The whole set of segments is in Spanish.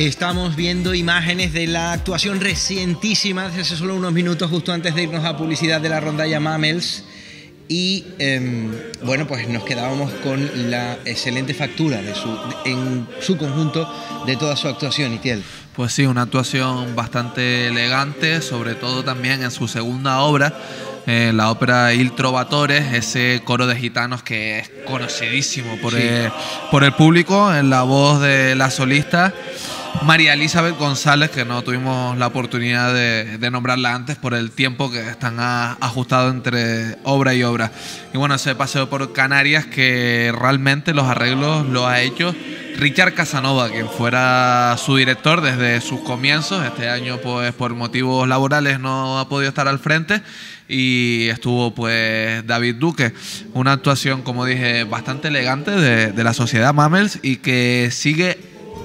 Estamos viendo imágenes de la actuación recientísima, desde hace solo unos minutos, justo antes de irnos a publicidad, de la rondalla Mamels. Y bueno, pues nos quedábamos con la excelente factura en su conjunto de toda su actuación, Itiel. Pues sí, una actuación bastante elegante, sobre todo también en su segunda obra, la ópera Il Trovatore, ese coro de gitanos que es conocidísimo por el público, en la voz de la solista María Elizabeth González, que no tuvimos la oportunidad de nombrarla antes por el tiempo que están ajustados entre obra y obra. Y bueno, ese paseo por Canarias que realmente los arreglos lo ha hecho Richard Casanova, quien fuera su director desde sus comienzos. Este año, pues por motivos laborales, no ha podido estar al frente. Y estuvo pues David Duque. Una actuación, como dije, bastante elegante de la sociedad Mamels y que sigue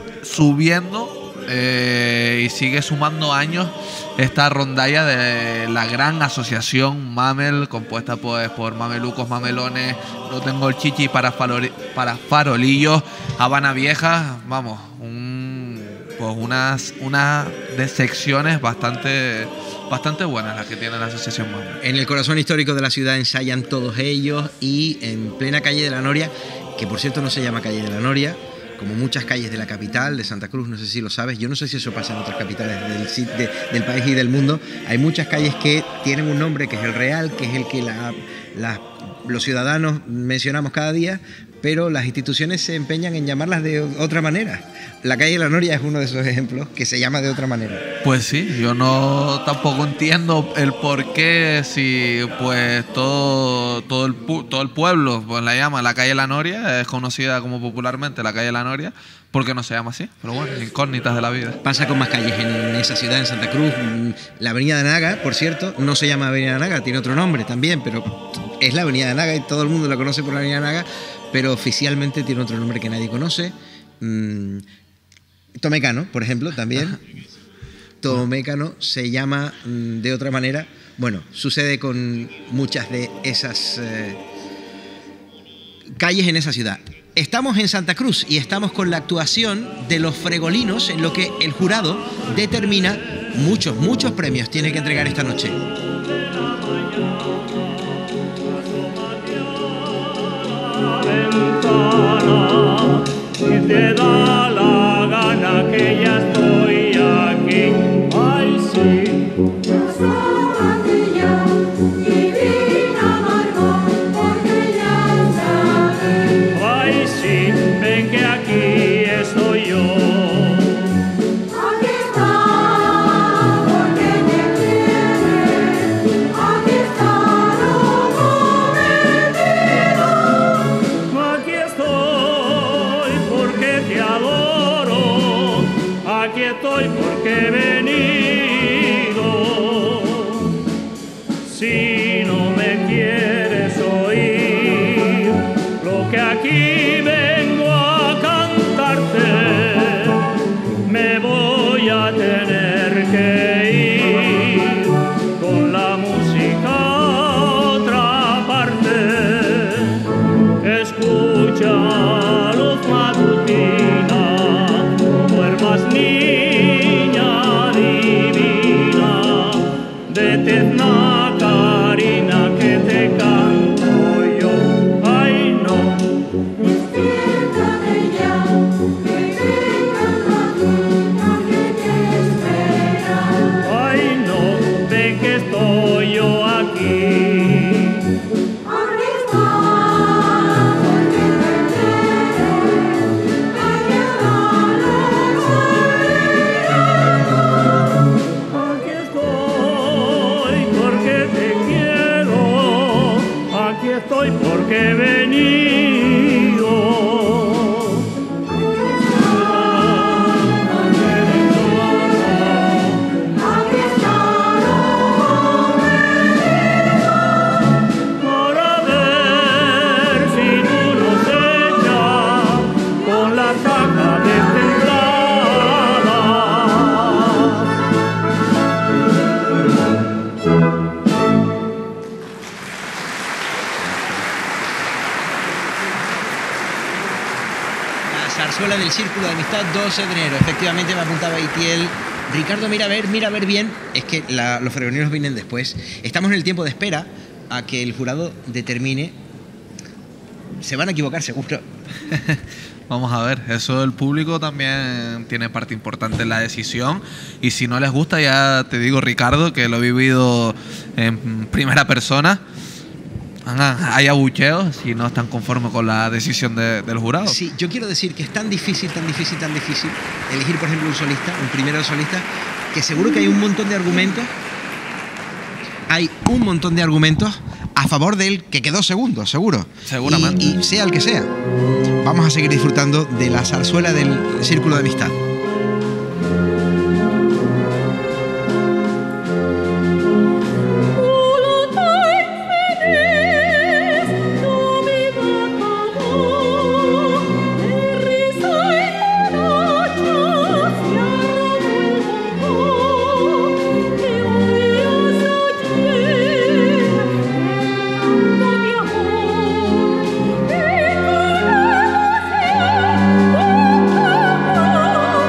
subiendo y sigue sumando años esta rondalla de la gran asociación Mamel, compuesta pues por mamelucos, mamelones, No Tengo el Chichi para farolillos, Habana Vieja, vamos, pues unas de secciones bastante buenas las que tiene la asociación Mamel. En el corazón histórico de la ciudad ensayan todos ellos, y en plena calle de la Noria, que por cierto no se llama calle de la Noria, como muchas calles de la capital, de Santa Cruz, no sé si lo sabes, yo no sé si eso pasa en otras capitales del país y del mundo. Hay muchas calles que tienen un nombre que es el real, que es el que los ciudadanos mencionamos cada día, pero las instituciones se empeñan en llamarlas de otra manera. La calle de la Noria es uno de esos ejemplos, que se llama de otra manera. Pues sí, yo no tampoco entiendo el por qué, si pues todo el pueblo pues la llama la calle de la Noria, es conocida como popularmente la calle de la Noria, ¿por qué no se llama así? Pero bueno, incógnitas de la vida. Pasa con más calles en esa ciudad, en Santa Cruz. La Avenida de Naga, por cierto, no se llama Avenida de Naga, tiene otro nombre también, pero es la Avenida de Naga y todo el mundo la conoce por la Avenida de Naga, pero oficialmente tiene otro nombre que nadie conoce. Tomécano, por ejemplo, también. Tomécano se llama de otra manera. Bueno, sucede con muchas de esas calles en esa ciudad. Estamos en Santa Cruz y estamos con la actuación de los Fregolinos, en lo que el jurado determina muchos premios tiene que entregar esta noche. Si te da la gana que ya estoy aquí, ay sí. Yo soy ya, divina Margot, porque ya sabes. Ay sí, ven que aquí estoy yo. Aquí está, porque te quiere. Aquí está lo prometido. Aquí estoy porque te adoro. Aquí estoy porque he venido. Si no me quieres oír lo que aquí vengo a cantarte, me voy a tener que ir con la música a otra parte. Escucha luz matutina, no duermas niña divina, de tezna carina que te canto yo. Ay no, Despiértate ya, que venga la luna que te espera. ay no, ven que estoy yo aquí. Aquí está, porque te quiere. Aquí está lo Aquí estoy porque te quiero, aquí estoy porque he venido. aquí está lo Para ver si tú nos echas con la caja destemplada. zarzuela del Círculo de Amistad, 12 de enero. Efectivamente me apuntaba Itiel. Ricardo, mira a ver bien. Es que los fregoneros vienen después. Estamos en el tiempo de espera a que el jurado determine. Se van a equivocar, seguro. Vamos a ver, eso el público también tiene parte importante en la decisión, y si no les gusta, ya te digo, Ricardo, que lo he vivido en primera persona, hay abucheos si no están conformes con la decisión del jurado. Sí, yo quiero decir que es tan difícil elegir, por ejemplo, un solista, un primero solista, que seguro que hay un montón de argumentos. Hay un montón de argumentos a favor del que quedó segundo, seguro. Seguramente. Y sea el que sea. Vamos a seguir disfrutando de la zarzuela del Círculo de Amistad. Oh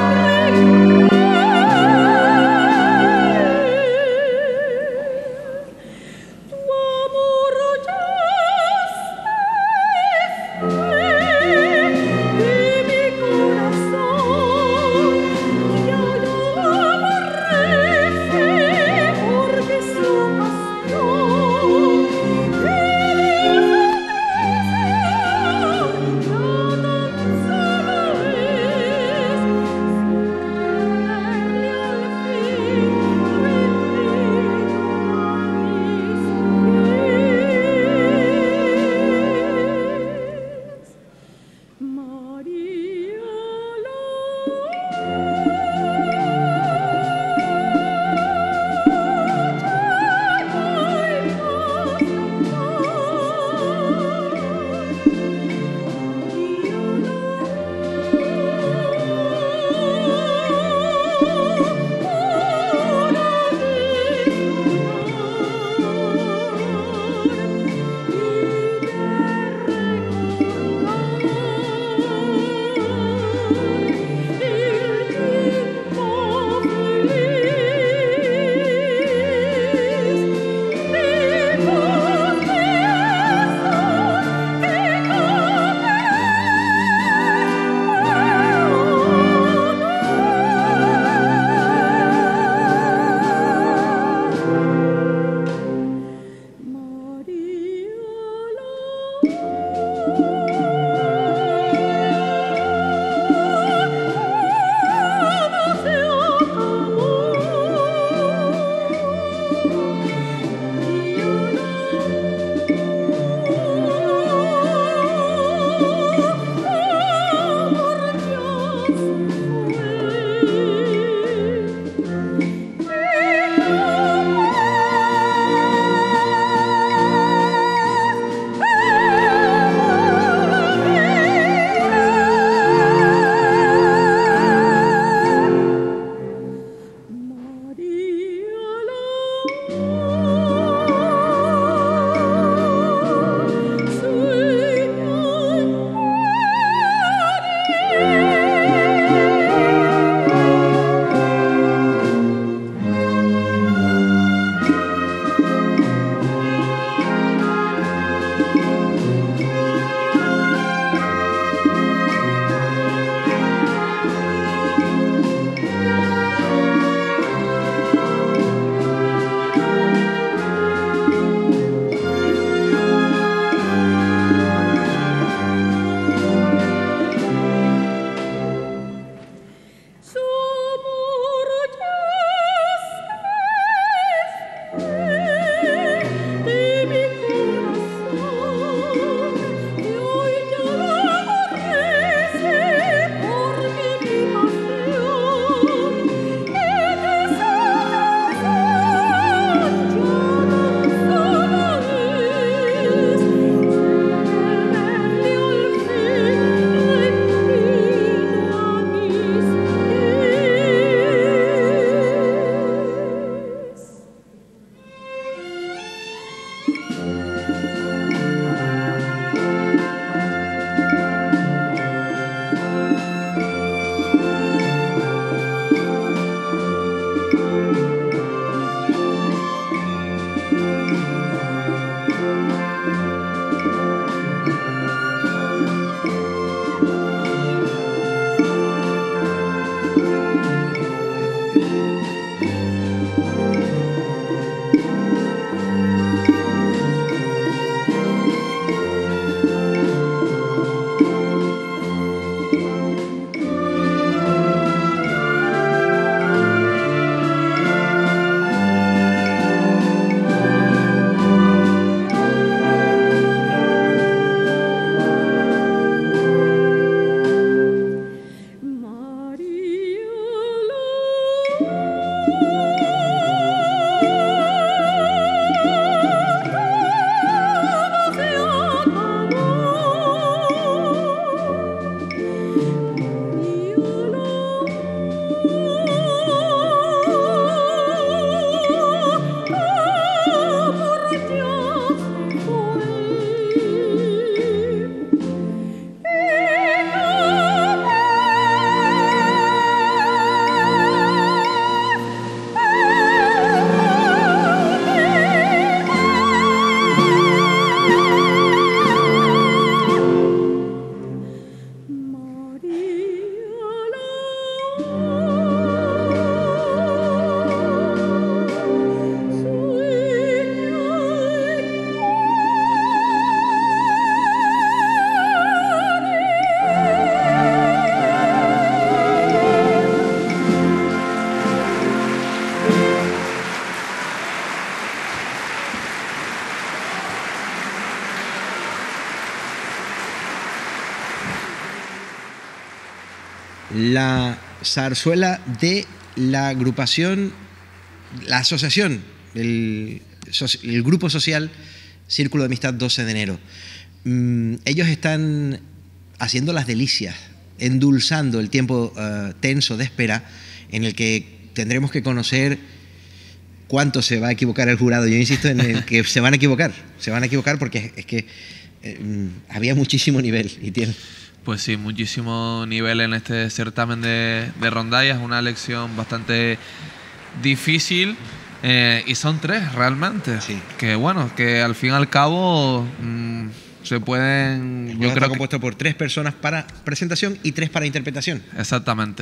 la zarzuela de la agrupación, la asociación, el grupo social Círculo de Amistad 12 de enero. Ellos están haciendo las delicias, endulzando el tiempo tenso de espera en el que tendremos que conocer cuánto se va a equivocar el jurado. Yo insisto en el que se van a equivocar porque es que había muchísimo nivel y tiene... Pues sí, muchísimo nivel en este certamen de rondalla. Es una elección bastante difícil y son 3 realmente. Sí. Que bueno, que al fin y al cabo se pueden... Yo creo que compuesto por 3 personas para presentación y 3 para interpretación. Exactamente.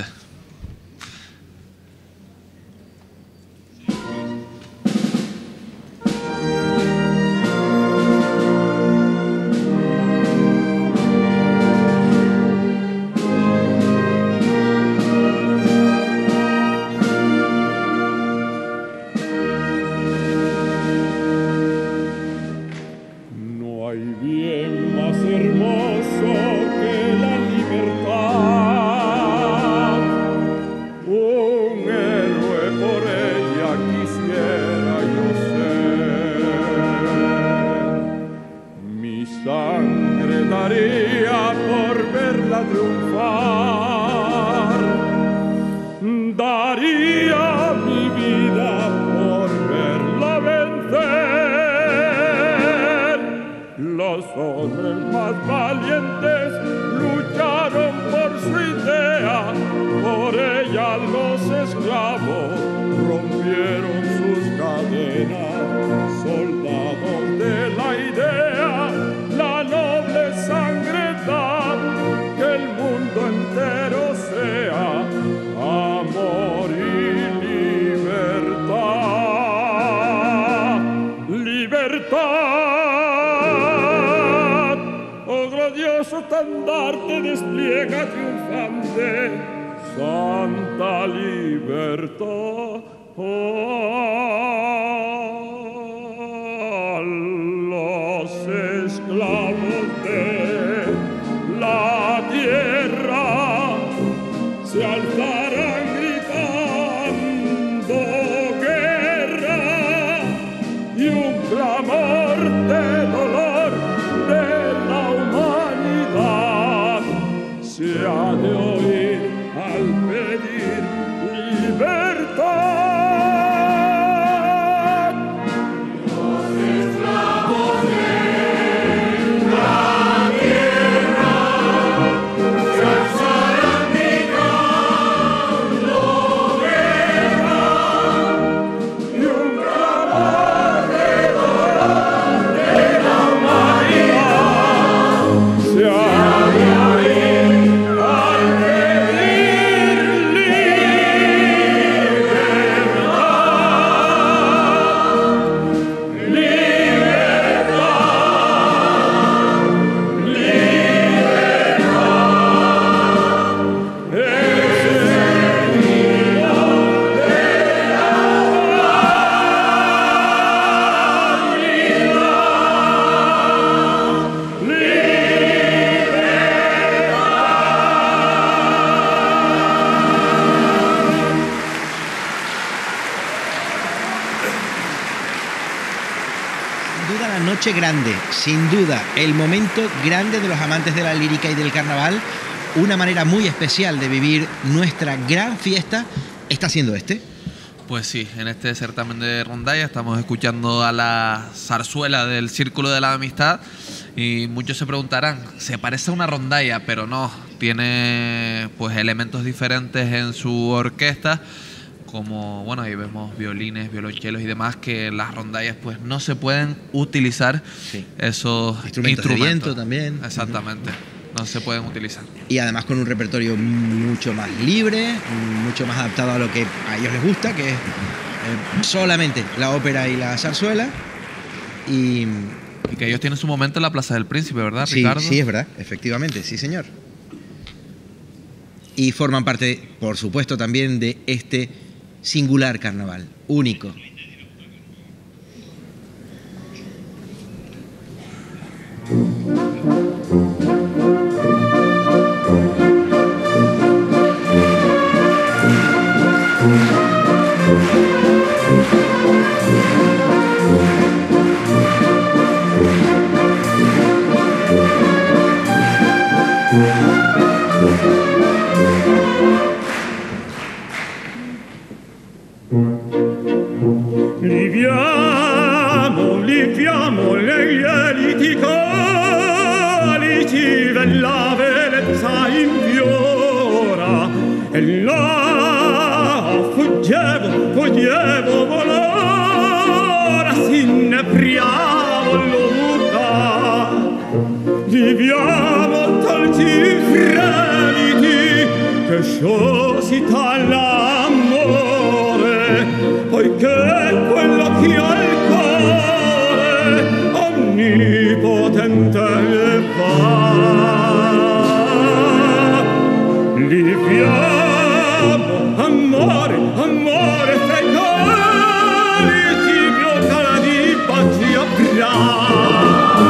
No hay bien más hermoso que la libertad. Un héroe por ella quisiera yo ser. Mi sangre daría por verla triunfar. Daría mi vida por verla vencer. Los hombres más valientes lucharon por su idea, por ella los esclavos rompieron sus cadenas. Soldados de la idea, la noble sangre da, que el mundo entero sea amor y libertad. Libertad, oh glorioso estandarte despliega triunfante, santa libertad. Los esclavos de la tierra se alzarán gritando guerra y un clamor de dolor de la humanidad se ha de oír al pedir libertad. Noche grande, sin duda, el momento grande de los amantes de la lírica y del carnaval. Una manera muy especial de vivir nuestra gran fiesta está siendo este. Pues sí, en este certamen de rondalla estamos escuchando a la zarzuela del Círculo de la Amistad y muchos se preguntarán, se parece a una rondalla, pero no, tiene pues elementos diferentes en su orquesta, como, bueno, ahí vemos violines, violonchelos y demás, que en las rondallas pues no se pueden utilizar. Sí. Esos Instrumentos de viento también. Exactamente, no se pueden utilizar. Y además con un repertorio mucho más libre, mucho más adaptado a lo que a ellos les gusta, que es solamente la ópera y la zarzuela. Y que ellos tienen su momento en la Plaza del Príncipe, ¿verdad, sí, Ricardo? Sí, es verdad, efectivamente, sí señor. Y forman parte, por supuesto, también de este singular carnaval, único. e là fuggevo volare, si inebriavo l'uca. Viviamo tanti fremiti che sciosità l'amore, poiché quello che ha il cuore onnipotente va. Viviamo amore, amore fra i cori, tibio cara di batti abbraccia.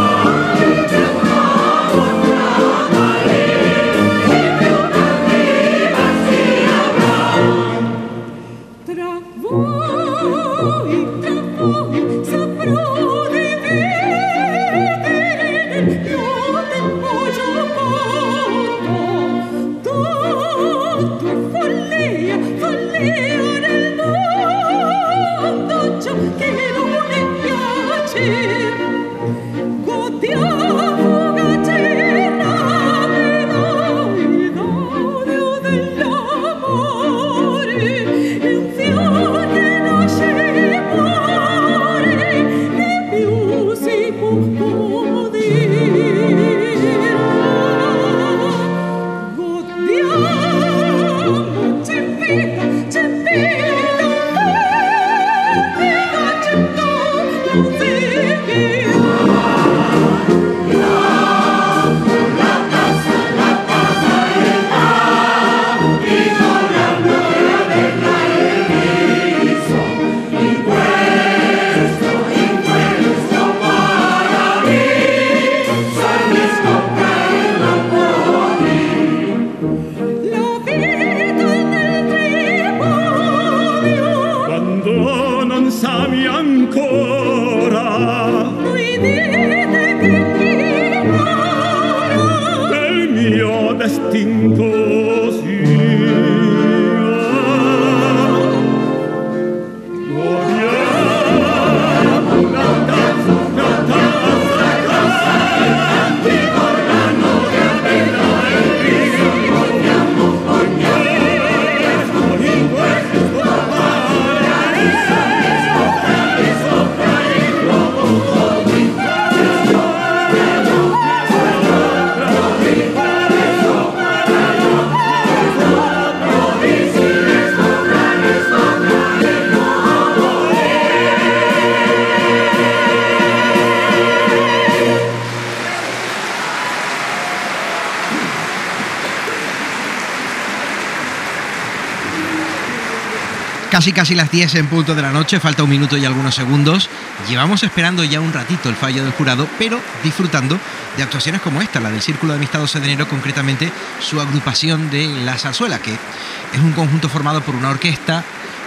Casi las 10 en punto de la noche, falta un minuto y algunos segundos. Llevamos esperando ya un ratito el fallo del jurado, pero disfrutando de actuaciones como esta, la del Círculo de Amistad 12 de enero, concretamente su agrupación de La Zarzuela, que es un conjunto formado por una orquesta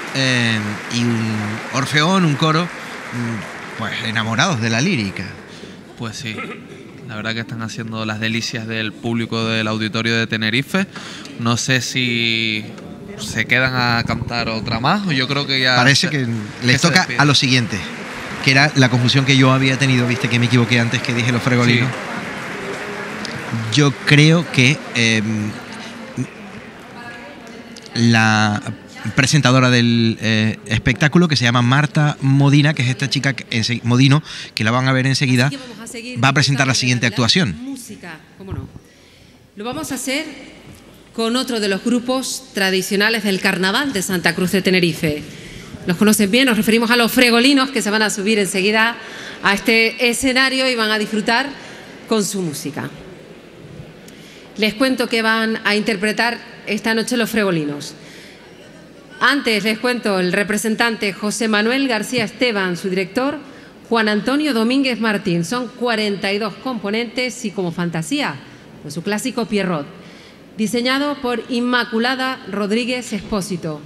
y un orfeón, un coro, pues enamorados de la lírica. Pues sí, la verdad que están haciendo las delicias del público del auditorio de Tenerife. No sé si se quedan a cantar otra más, o yo creo que ya... Parece que les toca a lo siguiente, que era la confusión que yo había tenido, viste que me equivoqué antes que dije los fregolinos. Sí. Yo creo que la presentadora del espectáculo, que se llama Marta Modina, que es esta chica Modino, que la van a ver enseguida, va a presentar la siguiente actuación. Música, ¿cómo no? Lo vamos a hacer con otro de los grupos tradicionales del carnaval de Santa Cruz de Tenerife. Los conocen bien, nos referimos a los fregolinos, que se van a subir enseguida a este escenario y van a disfrutar con su música. Les cuento que van a interpretar esta noche los fregolinos. Antes les cuento el representante José Manuel García Esteban, su director, Juan Antonio Domínguez Martín. Son 42 componentes y como fantasía, con su clásico Pierrot, diseñado por Inmaculada Rodríguez Expósito.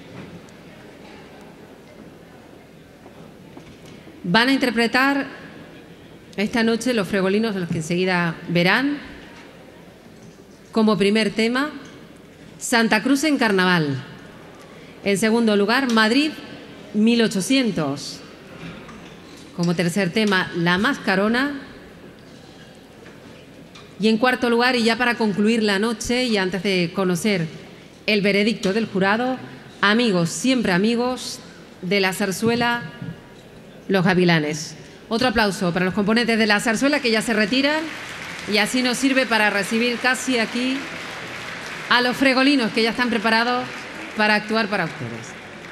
Van a interpretar esta noche los fregolinos, de los que enseguida verán, como primer tema, Santa Cruz en Carnaval. En segundo lugar, Madrid 1800. Como tercer tema, La Mascarona. Y en cuarto lugar, y ya para concluir la noche y antes de conocer el veredicto del jurado, amigos, siempre amigos, de la zarzuela Los Gavilanes. Otro aplauso para los componentes de la zarzuela que ya se retiran y así nos sirve para recibir casi aquí a los fregolinos que ya están preparados para actuar para ustedes.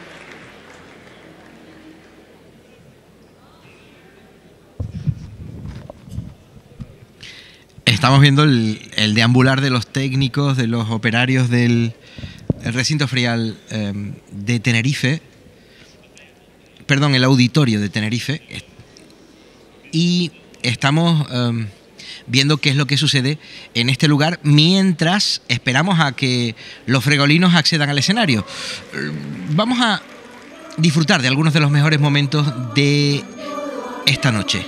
Estamos viendo el deambular de los técnicos, de los operarios del recinto ferial de Tenerife, perdón, el auditorio de Tenerife, y estamos viendo qué es lo que sucede en este lugar mientras esperamos a que los fregolinos accedan al escenario. Vamos a disfrutar de algunos de los mejores momentos de esta noche.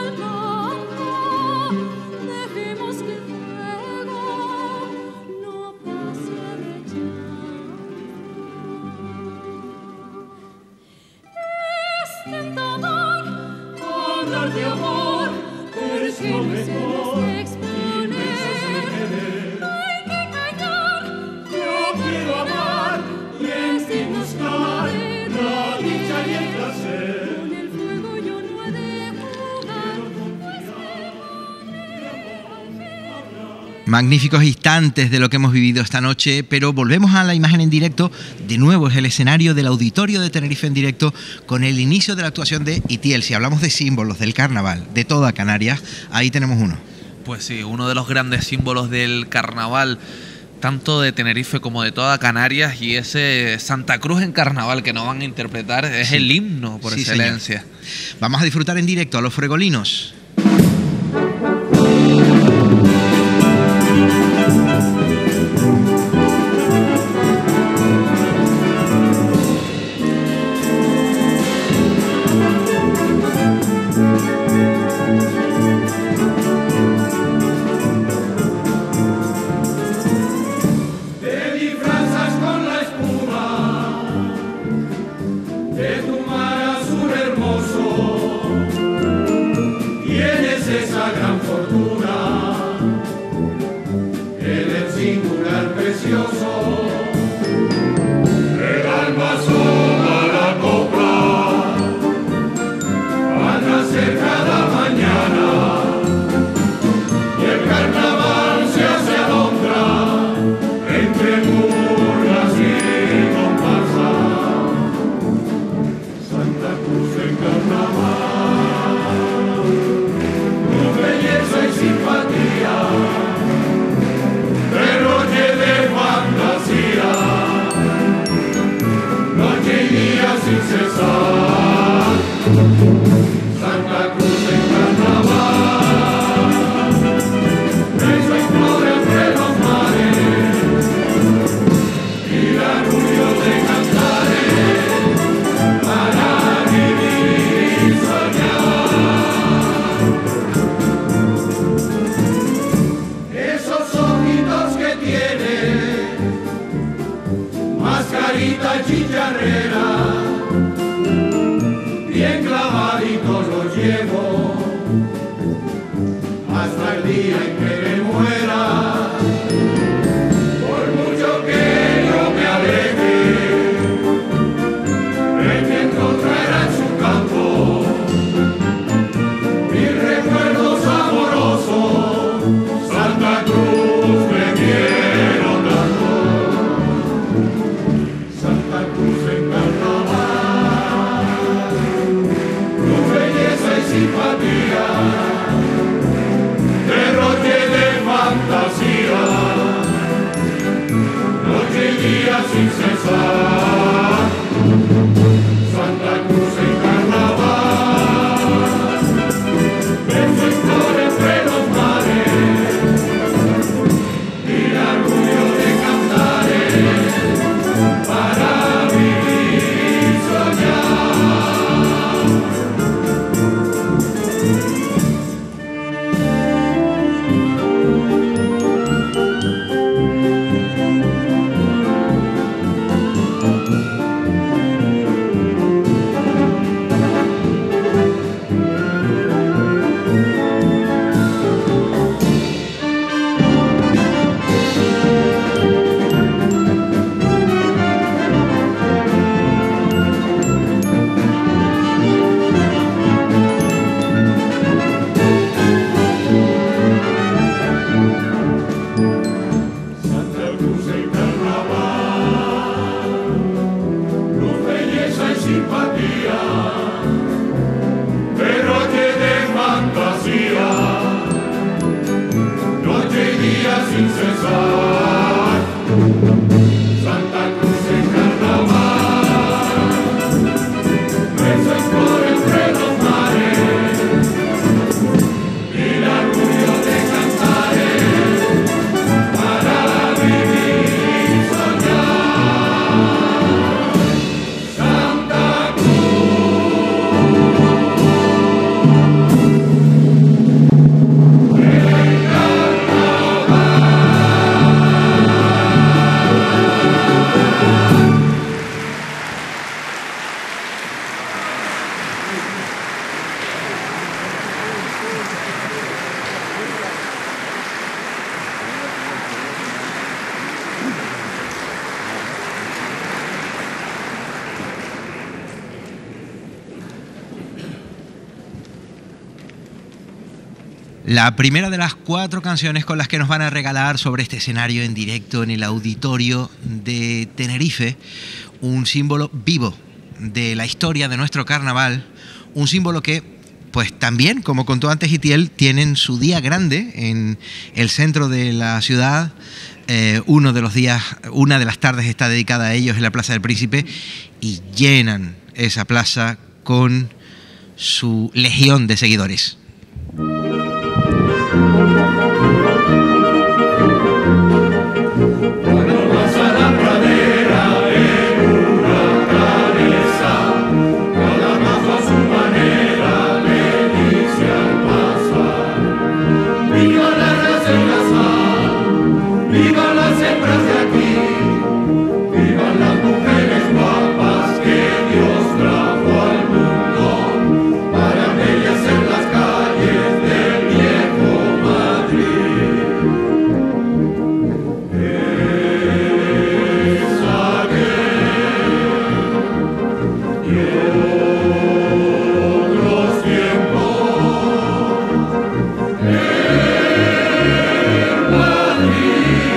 No andar de amor, eres lo mejor. Inmenso sin querer. Hay que callar, Yo quiero amar y en ti buscar la dicha y el placer. con el fuego yo no he de jugar, pues Magníficos instantes de lo que hemos vivido esta noche, pero volvemos a la imagen en directo. De nuevo es el escenario del Auditorio de Tenerife en directo con el inicio de la actuación de Itiel. Si hablamos de símbolos del carnaval de toda Canarias, ahí tenemos uno. Pues sí, uno de los grandes símbolos del carnaval, tanto de Tenerife como de toda Canarias, y ese Santa Cruz en carnaval que nos van a interpretar es el himno por Sí, excelencia. señor. Vamos a disfrutar en directo a los fregolinos. Te disfrazas con la espuma de tu mar azul hermoso. Tienes esa gran fortuna, eres singular precioso. El alma asoma la copla, van a nacer cada mañana y el carnaval se hace alondra entre burlas y comparsa. Santa Cruz en carnaval, tu belleza y simpatía, derroche de fantasía, noche y día sin cesar. Santa Cruz en carnaval, eso explora entre los mares, y la orgullo de cantares para vivir y soñar. Esos ojitos que tiene, mascarita chicharrera, bien clavaditos los llevo hasta el día en que me muera. Por mucho que yo me aleje, el viento traerá en su campo mis recuerdos amorosos. Santa Cruz me quiero tanto, Santa Cruz en carnaval, tu belleza y simpatía, derroche de fantasía, noche y día sin cesar. Santa Cruz en carnaval, beso explora entre los mares, y el orgullo de cantares para vivir y soñar. La primera de las 4 canciones con las que nos van a regalar sobre este escenario en directo en el auditorio de Tenerife, un símbolo vivo de la historia de nuestro carnaval, un símbolo que, pues también, como contó antes Itiel, tienen su día grande en el centro de la ciudad. Uno de los días, una de las tardes está dedicada a ellos en la Plaza del Príncipe y llenan esa plaza con su legión de seguidores. ¡Vivan las hembras de aquí! ¡Vivan las mujeres guapas que Dios trajo al mundo para embellecer las calles del viejo Madrid! Esa y otros tiempos en Madrid.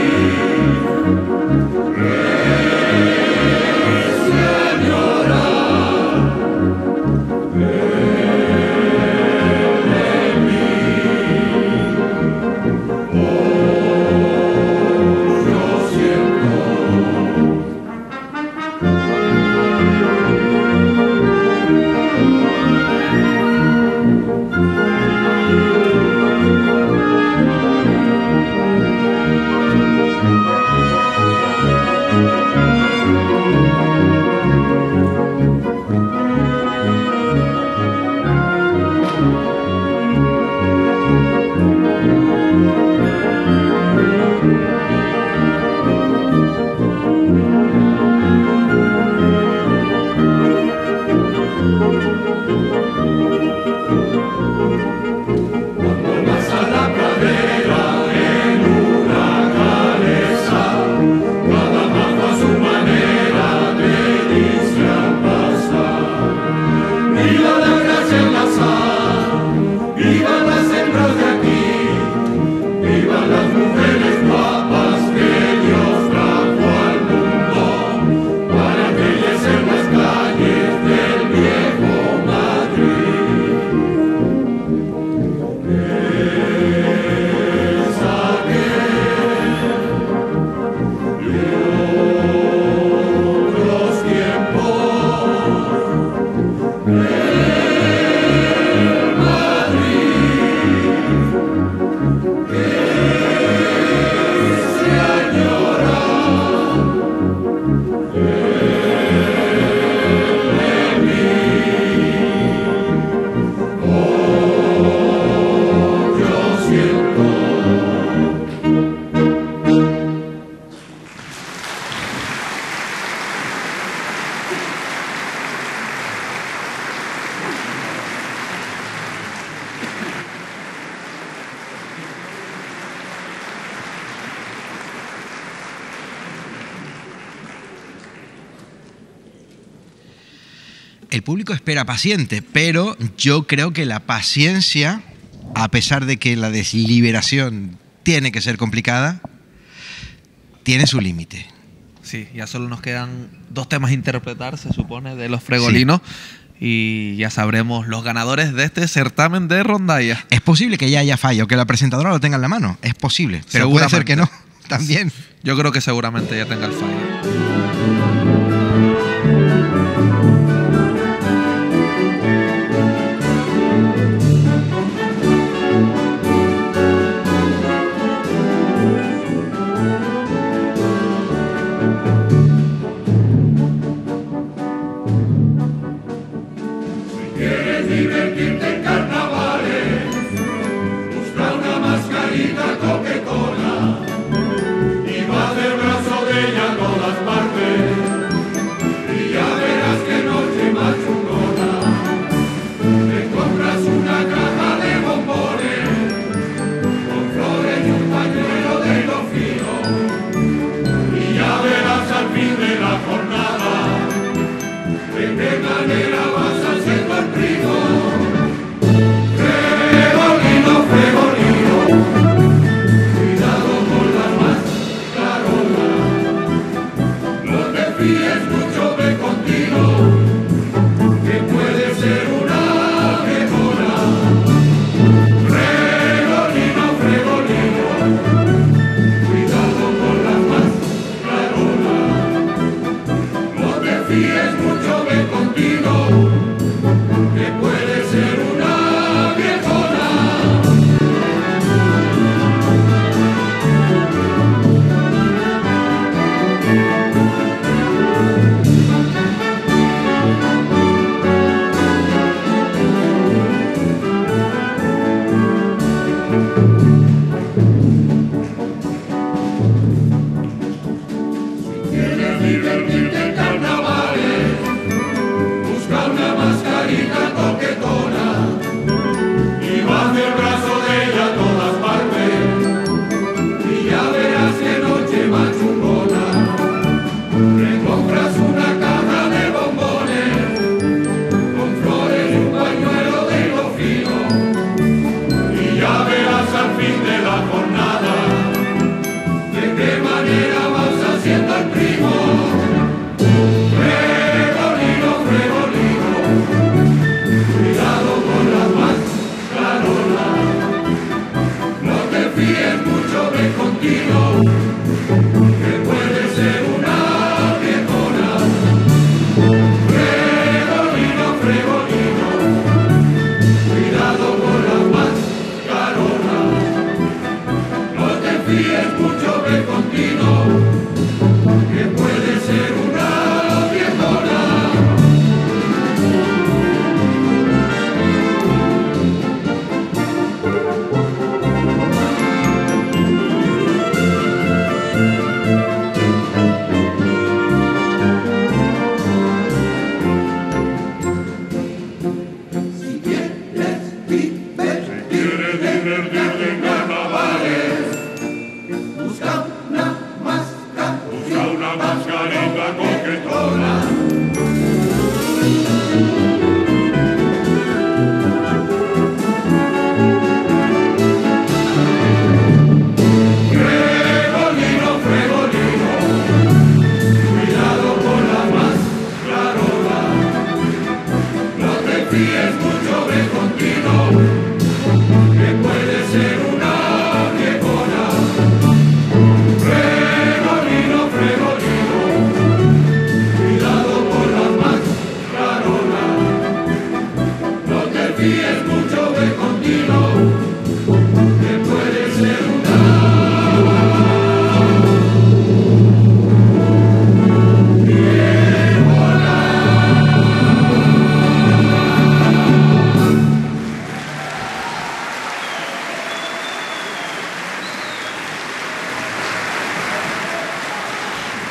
El público espera paciente, pero yo creo que la paciencia, a pesar de que la deliberación tiene que ser complicada, tiene su límite. Sí, ya solo nos quedan 2 temas a interpretar, se supone, de los fregolinos. Sí. Y ya sabremos los ganadores de este certamen de rondalla. Es posible que ya haya fallo, que la presentadora lo tenga en la mano. Es posible, pero puede ser que no también. Yo creo que seguramente ya tenga el fallo. Divertirte en carnavales, busca una mascarita coquetona y va del brazo de ella a todas partes.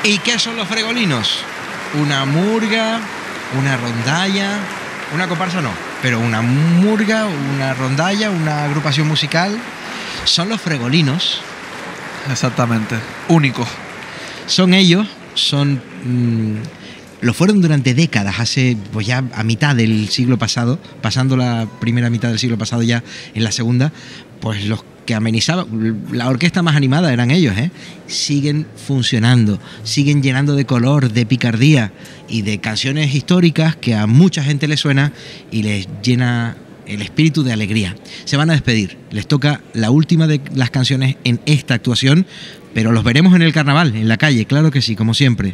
¿Y qué son los fregolinos? Una murga, una rondalla, una comparsa no, pero una murga, una rondalla, una agrupación musical. Son los fregolinos. Exactamente. Únicos. Son ellos, lo fueron durante décadas, hace pues ya a mitad del siglo pasado, pasando la primera mitad del siglo pasado ya en la segunda, pues los que amenizaban, la orquesta más animada eran ellos, ¿eh? Siguen funcionando, siguen llenando de color, de picardía y de canciones históricas que a mucha gente les suena y les llena el espíritu de alegría. Se van a despedir, les toca la última de las canciones en esta actuación, pero los veremos en el carnaval, en la calle, claro que sí, como siempre.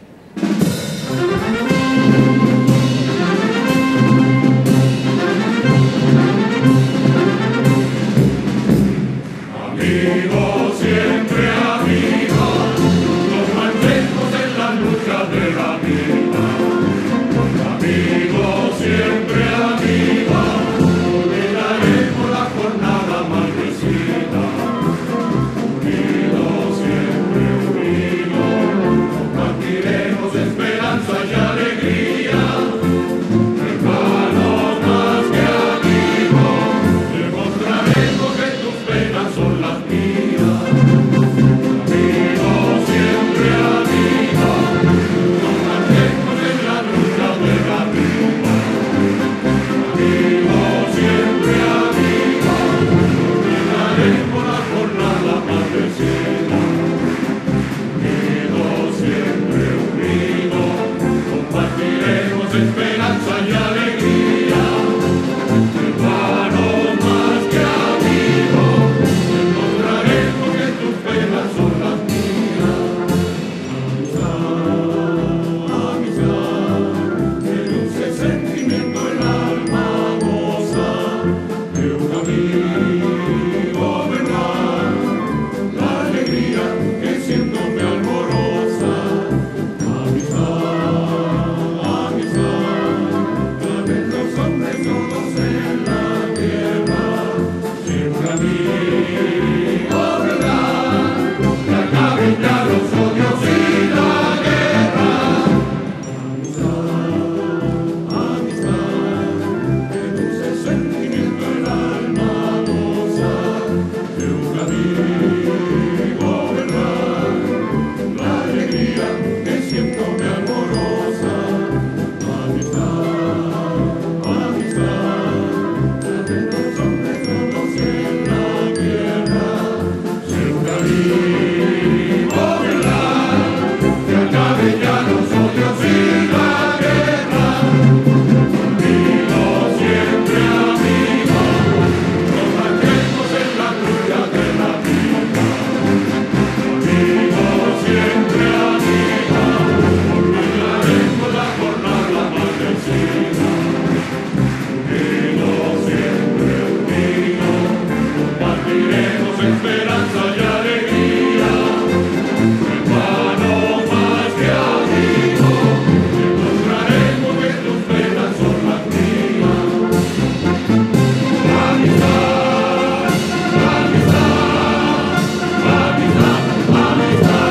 Amigos, siempre amigos, nos mantengamos en la lucha de la vida. Amigos, siempre amigos, olvidaremos la jornada maldecida. Unidos, siempre unidos, compartiremos esperanza y alegría. Hermanos más que amigos, demostraremos que tus penas son las mías. Amigos, siempre amigos, nos mantengamos en la lucha de la vida. Amigos, siempre amigos, olvidaremos la jornada maldecida. Unidos, siempre unidos, compartiremos esperanza y alegría. Hermanos más que amigos, demostraremos que tus penas son las mías. Amistad, que dulce sentimiento el alma goza de un amigo, ¿verdad? La alegría que siento me alboroza. Amistad, saben los hombres todos en la tierra, siempre amigo, ¿verdad? Que acaben ya los odios y la guerra. Amistad, que dulce sentimiento el alma goza de un amigo, ¿verdad? La alegría que siento me alboroza. Amistad, saben los hombres todos en la tierra, siempre amigo, ¿verdad? Que acaben ya los odios y la guerra. Amigos, siempre amigos, nos mantengamos en la lucha de la vida. Amigos, siempre amigos, olvidaremos la jornada maldecida. Unidos, siempre unidos, compartiremos esperanza y alegría. Hermanos más que amigos, demostraremos que tus penas son las mías. Amistad, amistad, amistad, amistad.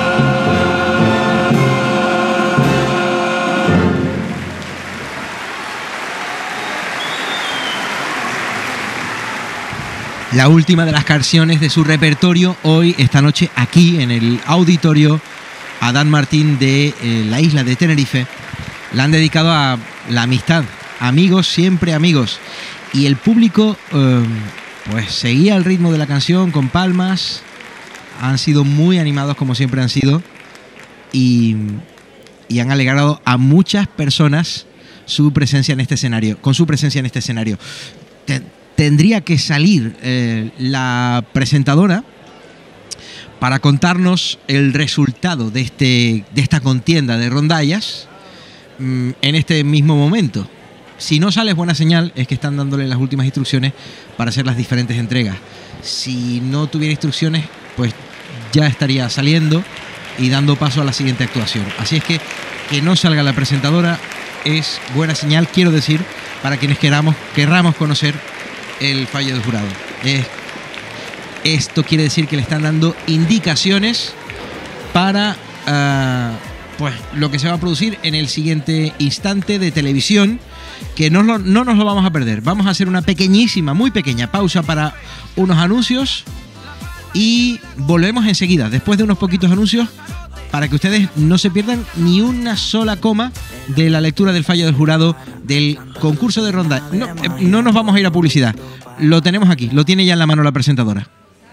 La última de las canciones de su repertorio hoy, esta noche, aquí en el auditorio Adán Martín de la isla de Tenerife. La han dedicado a la amistad, amigos, siempre amigos. Y el público pues seguía el ritmo de la canción con palmas. Han sido muy animados como siempre han sido. Y han alegrado a muchas personas su presencia en este escenario, con su presencia en este escenario. Tendría que salir la presentadora para contarnos el resultado de esta contienda de rondallas en este mismo momento. Si no sale es buena señal, es que están dándole las últimas instrucciones para hacer las diferentes entregas. Si no tuviera instrucciones, pues ya estaría saliendo y dando paso a la siguiente actuación. Así es que no salga la presentadora es buena señal, quiero decir, para quienes querramos conocer el fallo del jurado. Esto quiere decir que le están dando indicaciones para pues lo que se va a producir en el siguiente instante de televisión, que no nos lo vamos a perder. Vamos a hacer una pequeñísima, muy pequeña pausa para unos anuncios y volvemos enseguida, después de unos poquitos anuncios, para que ustedes no se pierdan ni una sola coma de la lectura del fallo del jurado del concurso de ronda. No nos vamos a ir a publicidad, lo tenemos aquí, lo tiene ya en la mano la presentadora.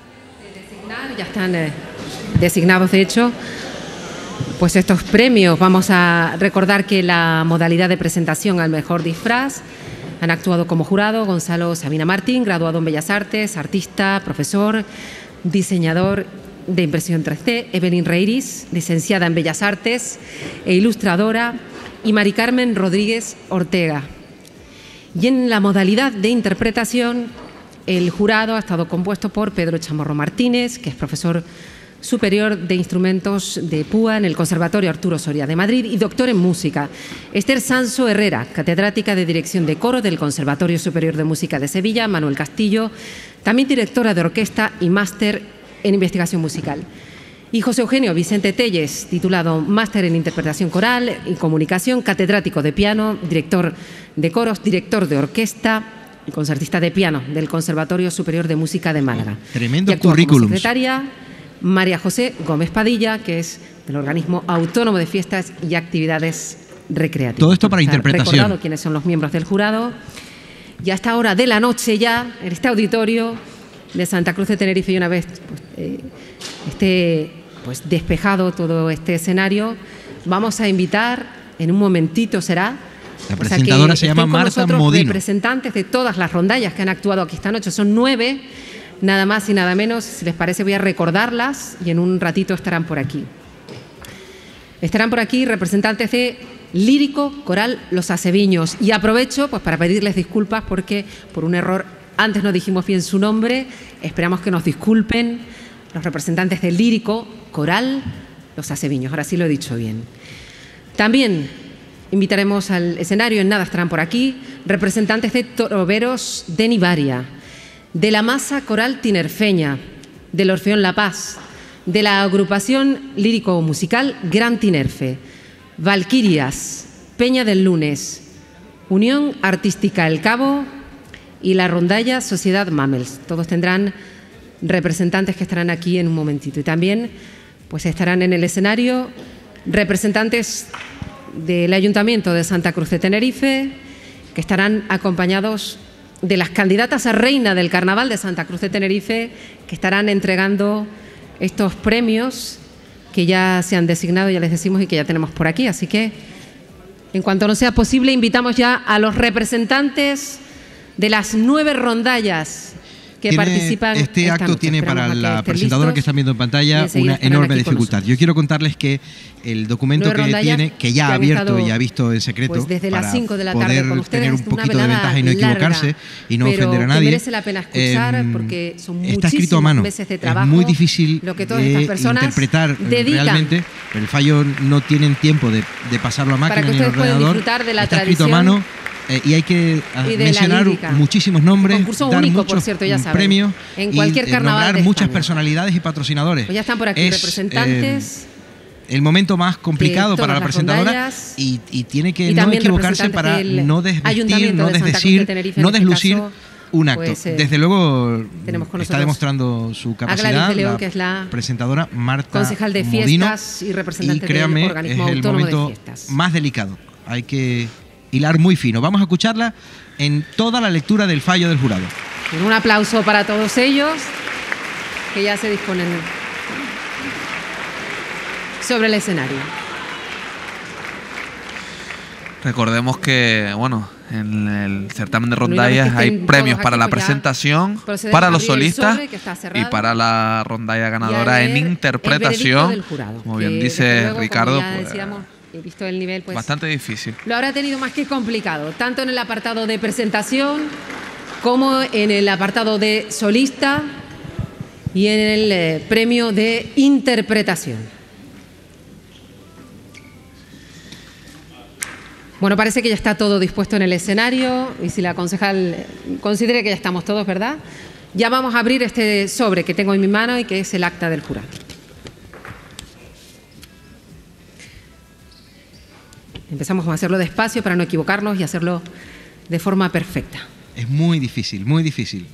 Ya están designados, de hecho, pues estos premios. Vamos a recordar que la modalidad de presentación al mejor disfraz han actuado como jurado Gonzalo Sabina Martín, graduado en Bellas Artes, artista, profesor, diseñador de impresión 3D, Evelyn Reiris, licenciada en Bellas Artes e ilustradora, y Mari Carmen Rodríguez Ortega. Y en la modalidad de interpretación, el jurado ha estado compuesto por Pedro Chamorro Martínez, que es profesor superior de instrumentos de púa en el Conservatorio Arturo Soria de Madrid y doctor en música. Esther Sanso Herrera, catedrática de dirección de coro del Conservatorio Superior de Música de Sevilla. Manuel Castillo, también directora de orquesta y máster en investigación musical. Y José Eugenio Vicente Telles, titulado máster en interpretación coral y comunicación, catedrático de piano, director de coros, director de orquesta y concertista de piano del Conservatorio Superior de Música de Málaga. Tremendo y actúa como currículum. secretaria María José Gómez Padilla, que es del Organismo Autónomo de Fiestas y Actividades Recreativas. Todo esto para Está interpretación. recordado quiénes son los miembros del jurado. Y a esta hora de la noche ya, en este auditorio de Santa Cruz de Tenerife, y una vez esté despejado todo este escenario, vamos a invitar, en un momentito será, la presentadora se llama Marta Modino. Representantes de todas las rondallas que han actuado aquí esta noche. Son 9, nada más y nada menos. Si les parece, voy a recordarlas y en un ratito estarán por aquí. Estarán por aquí representantes de Lírico Coral Los Aceviños. Y aprovecho para pedirles disculpas porque por un error antes no dijimos bien su nombre. Esperamos que nos disculpen los representantes de Lírico Coral Los Aceviños. Ahora sí lo he dicho bien. También invitaremos al escenario, en nada estarán por aquí, representantes de Toroveros de Nivaria, de la Masa Coral Tinerfeña, del Orfeón La Paz, de la agrupación lírico-musical Gran Tinerfe, Valquirias, Peña del Lunes, Unión Artística El Cabo y la rondalla Sociedad Mamels. Todos tendrán representantes que estarán aquí en un momentito. Y también estarán en el escenario representantes del Ayuntamiento de Santa Cruz de Tenerife, que estarán acompañados de las candidatas a reina del Carnaval de Santa Cruz de Tenerife, que estarán entregando estos premios que ya se han designado, ya les decimos, y que ya tenemos por aquí. Así que, en cuanto nos sea posible, invitamos ya a los representantes de las 9 rondallas que participan. Este esta acto noche. tiene Esperamos para a que la estén presentadora listos que están viendo en pantalla y enseguida una estarán enorme aquí con dificultad. nosotros. Yo quiero contarles que el documento 9 que rondallas tiene, que ya ha que han abierto estado, y ha visto en secreto, desde las para 5 de la tarde poder con ustedes, tener un una poquito de velada ventaja y no larga, equivocarse y no pero ofender a que nadie. merece la pena escuchar porque son está escrito a muchísimos mano. meses de trabajo, es muy difícil lo que todas de estas personas interpretar dedican realmente. El fallo no tienen tiempo de pasarlo a máquina para que ni al ustedes puedan ordenador. disfrutar de la Está escrito a tradición mano. Y hay que y de la mencionar lírica. muchísimos nombres, Concurso dar único, muchos por cierto, ya saben, premios en cualquier y carnaval nombrar de muchas España. personalidades y patrocinadores. Pues ya están por aquí Es, representantes el momento más complicado de para la todas las presentadora rondallas y tiene que y no también equivocarse representantes para del no desvestir, Ayuntamiento no de Santa Cruz de desdecir, Tenerife, no en este deslucir caso, un acto. Desde luego tenemos con está nosotros demostrando su a capacidad Gladys de León, la que es la presentadora Marta concejal de Modino, fiestas y representante y créanme, del es Organismo el Autónomo de momento Fiestas. más delicado. Hay que hilar muy fino. Vamos a escucharla en toda la lectura del fallo del jurado. Un aplauso para todos ellos que ya se disponen sobre el escenario. Recordemos que, en el certamen de Bueno, y una vez rondallas que hay estén premios todos para aquí, la pues ya presentación, procedemos para a los abrir el solistas sobre, que está y cerrado, para la rondalla y a ganadora en leer el interpretación. veredicto del jurado, Como que, bien desde dice luego, como Ricardo, ya pues, decíamos, he visto el nivel, bastante difícil. lo habrá tenido más que complicado, tanto en el apartado de presentación como en el apartado de solista y en el premio de interpretación. Bueno, parece que ya está todo dispuesto en el escenario y si la concejal considere que ya estamos todos, ¿verdad? Ya vamos a abrir este sobre que tengo en mi mano y que es el acta del jurado. Empezamos a hacerlo despacio para no equivocarnos y hacerlo de forma perfecta. Es muy difícil, muy difícil.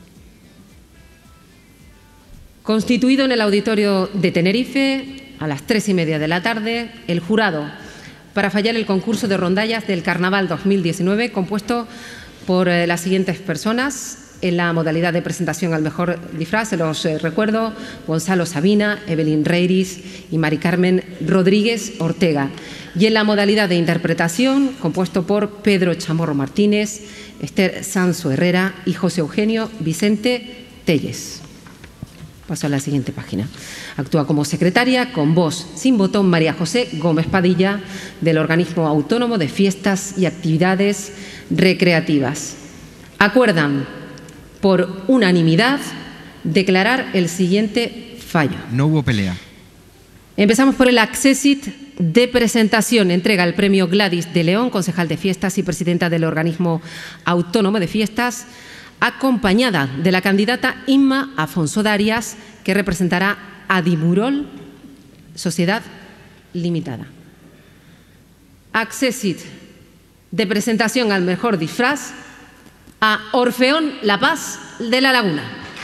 Constituido en el auditorio de Tenerife, a las 3:30 de la tarde, el jurado para fallar el concurso de rondallas del Carnaval 2019, compuesto por las siguientes personas. En la modalidad de presentación al mejor disfraz, se los recuerdo: Gonzalo Sabina, Evelyn Reiris y Mari Carmen Rodríguez Ortega. Y en la modalidad de interpretación, compuesto por Pedro Chamorro Martínez, Esther Sanso Herrera y José Eugenio Vicente Telles. Paso a la siguiente página. Actúa como secretaria, con voz sin botón, María José Gómez Padilla, del Organismo Autónomo de Fiestas y Actividades Recreativas. Acuerdan, por unanimidad, declarar el siguiente fallo. No hubo pelea. Empezamos por el accésit de presentación. Entrega el premio Gladys de León, concejal de fiestas y presidenta del Organismo Autónomo de Fiestas, acompañada de la candidata Inma Afonso Darias, que representará a Dimurol Sociedad Limitada. Accésit de presentación al mejor disfraz a Orfeón La Paz de La Laguna.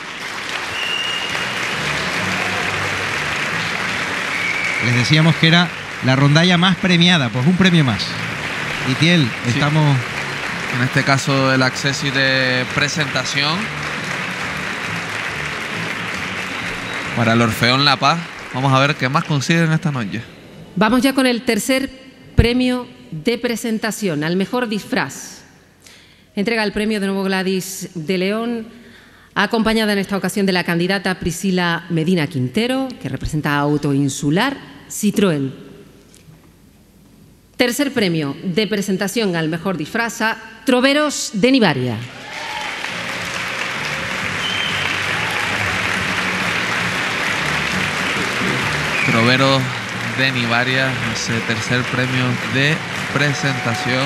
Les decíamos que era la rondalla más premiada, pues un premio más. Itiel, estamos... En este caso, el acceso de presentación para el Orfeón La Paz. Vamos a ver qué más consiguen esta noche. Vamos ya con el tercer premio de presentación al mejor disfraz. Entrega el premio de nuevo Gladys de León, acompañada en esta ocasión de la candidata Priscila Medina Quintero, que representa a Auto Insular Citroën. Tercer premio de presentación al mejor disfraz a Troveros de Nivaria. Troveros de Nivaria, ese tercer premio de presentación.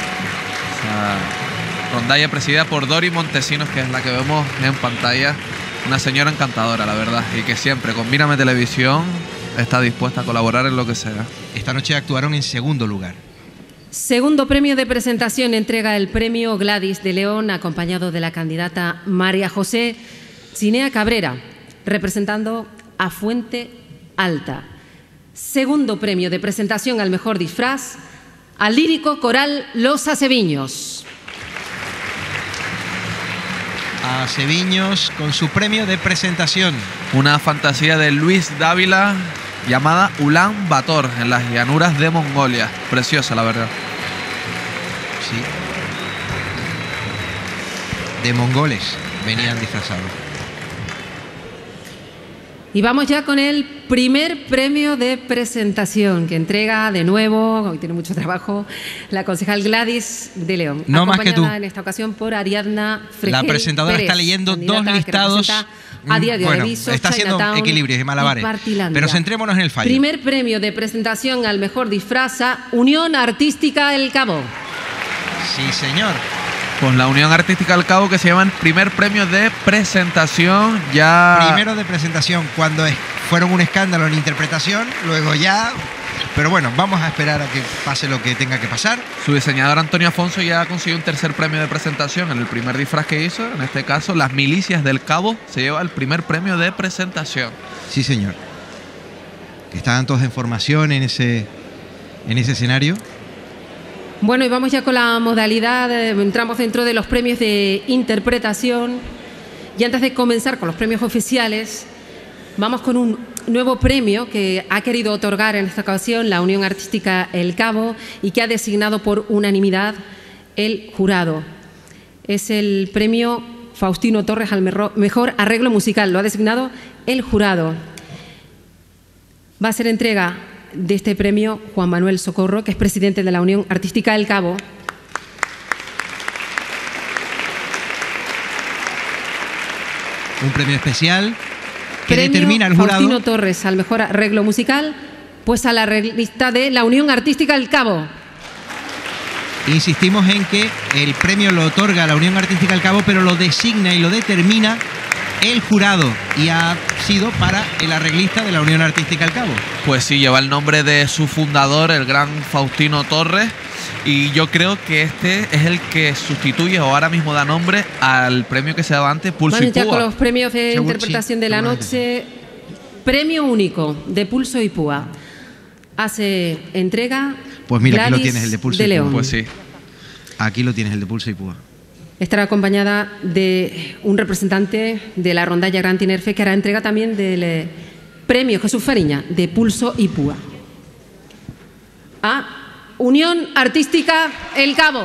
Rondalla presidida por Dori Montesinos, que es la que vemos en pantalla. Una señora encantadora, la verdad, y que siempre con Mírame Televisión está dispuesta a colaborar en lo que sea. Esta noche actuaron en segundo lugar. Segundo premio de presentación, entrega el premio Gladys de León, acompañado de la candidata María José Cinea Cabrera, representando a Fuente Alta. Segundo premio de presentación al mejor disfraz al lírico coral Los Aceviños. A Aceviños con su premio de presentación. Una fantasía de Luis Dávila llamada Ulan Bator, en las llanuras de Mongolia. Preciosa, la verdad. Sí. De mongoles venían disfrazados. Y vamos ya con el primer premio de presentación que entrega de nuevo, hoy tiene mucho trabajo, la concejal Gladys de León. No más que tú. En esta ocasión por Ariadna Fregel La presentadora Pérez, está leyendo dos listados. A Diario Bueno, de Viso, está haciendo Chinatown equilibrios y malabares. Pero centrémonos en el fallo. Primer premio de presentación al mejor disfraz a Unión Artística El Cabo. Sí, señor. Con la Unión Artística El Cabo, que se llama el primer premio de presentación. Ya Primero de presentación, cuando fueron un escándalo en interpretación, luego ya... Pero bueno, vamos a esperar a que pase lo que tenga que pasar. su diseñador Antonio Afonso ya consiguió un tercer premio de presentación en el primer disfraz que hizo. En este caso, Las Milicias del Cabo se lleva el primer premio de presentación. Sí, señor. Estaban todos en formación en ese escenario. Bueno, y vamos ya con la modalidad, entramos dentro de los premios de interpretación. Y antes de comenzar con los premios oficiales, vamos con un nuevo premio que ha querido otorgar en esta ocasión la Unión Artística El Cabo y que ha designado por unanimidad el jurado. Es el premio Faustino Torres al mejor arreglo musical, lo ha designado el jurado. Va a ser entrega de este premio Juan Manuel Socorro, que es presidente de la Unión Artística El Cabo. Un premio especial que Premio determina el jurado. Faustino Torres al mejor arreglo musical, pues a la arreglista de la Unión Artística El Cabo. Insistimos en que el premio lo otorga la Unión Artística El Cabo, pero lo designa y lo determina el jurado y ha sido para el arreglista de la Unión Artística El Cabo. Pues sí, lleva el nombre de su fundador, el gran Faustino Torres, y yo creo que este es el que sustituye o ahora mismo da nombre al premio que se daba antes, Pulso Vamos y ya Púa. con los premios de Seguro, interpretación sí, de la seguramente. noche. Premio único de Pulso y Púa. Hace entrega Pues mira, aquí lo Gladys tienes, el de Pulso y Púa. León. Pues sí. Aquí lo tienes, el de Pulso y Púa. Estará acompañada de un representante de la rondalla Gran Tinerfe que hará entrega también del premio Jesús Fariña de Pulso y Púa. A Unión Artística El Cabo.